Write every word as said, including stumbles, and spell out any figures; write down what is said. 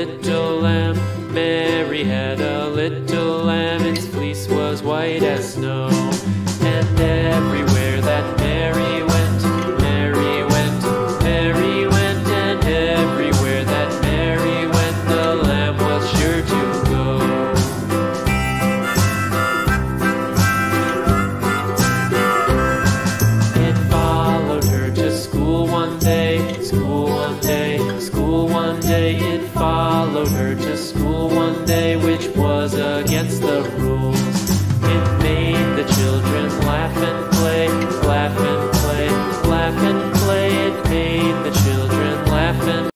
little lamb. Mary had a little lamb, its fleece was white as snow. And everywhere that Mary went, Mary went, Mary went, and everywhere that Mary went, the lamb was sure to go. It followed her to school one day, school one day, school one day. It followed her to school